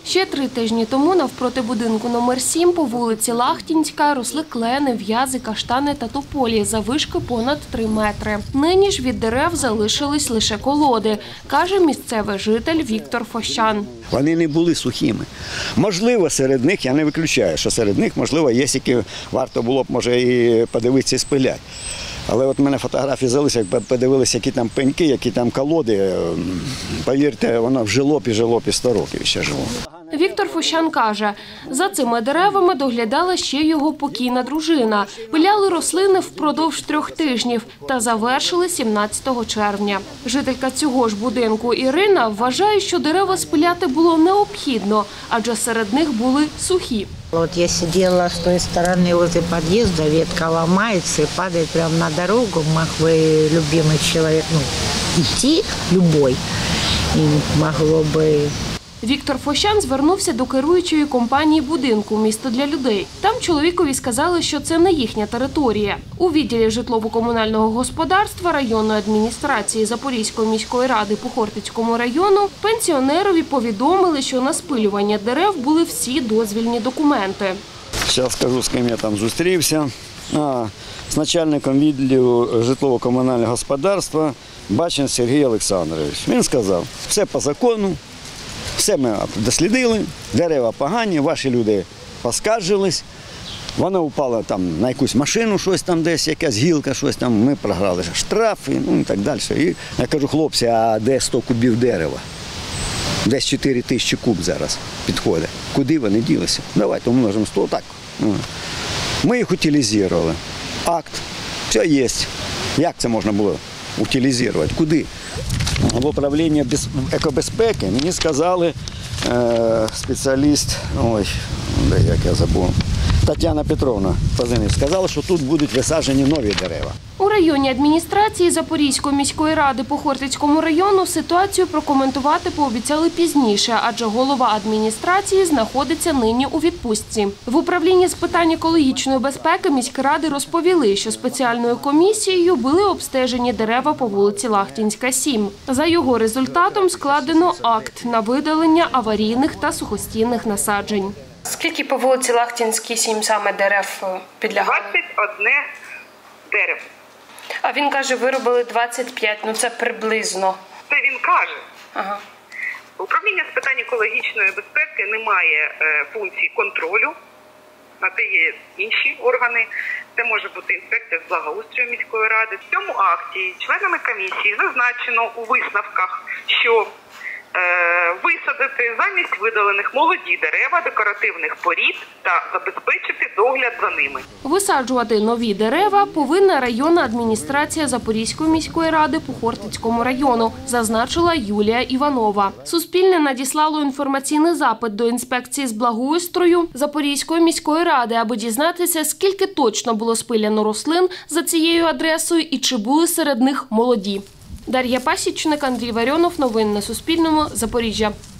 Ще 3 тижні тому навпроти будинку номер 7 по вулиці Лахтінська росли клени, в'язи, каштани та тополі заввишки понад 3 метри. Нині ж від дерев залишились лише колоди, каже місцевий житель Віктор Фощан. Вони не були сухими. Можливо, серед них, я не виключаю, що серед них, можливо, є, які варто було б, може, і подивитися і спиляти. Але от в мене фотографії залишилися, як подивилися, які там пеньки, які там колоди. Повірте, воно в жилопі 100 років ще жило. Віктор Фощан каже, за цими деревами доглядала ще його покійна дружина. Пиляли рослини впродовж 3 тижнів та завершили 17 червня. Жителька цього ж будинку Ірина вважає, що дерева спиляти було необхідно, адже серед них були сухі. Вот я сидела с той стороны возле подъезда, ветка ломается и падает прямо на дорогу. Мог бы любимый человек идти, любой, и могло бы... Віктор Фощан звернувся до керуючої компанії будинку «Місто для людей». Там чоловікові сказали, що це не їхня територія. У відділі житлово-комунального господарства районної адміністрації Запорізької міської ради по Хортицькому району пенсіонерові повідомили, що на спилювання дерев були всі дозвільні документи. Зараз скажу, з ким я там зустрівся. З начальником відділу житлово-комунального господарства Бачин Сергій Олександрович. Він сказав, все по закону. Все ми дослідили, дерева погані, ваші люди поскаржились, воно впало там на якусь машину, щось там десь, якась гілка, щось там, ми програли штрафи, і так далі. І я кажу, хлопці, а де 100 кубів дерева? Десь 4 тисячі куб зараз підходить. Куди вони ділися? Давайте умножимо 100, так. Ми їх утилізували. Акт, все є. Як це можна було утилізувати? Куди? В управлінні екобезпеки мені сказали спеціаліст, як я забув, Тетяна Петровна, сказала, що тут будуть висаджені нові дерева. У районній адміністрації Запорізької міської ради по Хортицькому району ситуацію прокоментувати пообіцяли пізніше, адже голова адміністрації знаходиться нині у відпустці. В управлінні з питань екологічної безпеки міськради розповіли, що спеціальною комісією були обстежені дерева по вулиці Лахтінська, 7. За його результатом складено акт на видалення аварійних та сухостійних насаджень. Скільки по вулиці Лахтінській 7 саме дерев підлягало? 21 дерево. А він каже, виробили 25, це приблизно. Це він каже. Ага. Управління з питань екологічної безпеки не має функції контролю, на те є інші органи. Це може бути інспекція з благоустрою міської ради. В цьому акті членами комісії зазначено у висновках, що висадити замість видалених молоді дерева декоративних порід та забезпечити догляд за ними. Висаджувати нові дерева повинна районна адміністрація Запорізької міської ради по Хортицькому району, зазначила Юлія Іванова. Суспільне надіслало інформаційний запит до інспекції з благоустрою Запорізької міської ради, аби дізнатися, скільки точно було спиляно рослин за цією адресою і чи були серед них молоді. Дар'я Пасічник, Андрій Варіонов. Новини на Суспільному. Запоріжжя.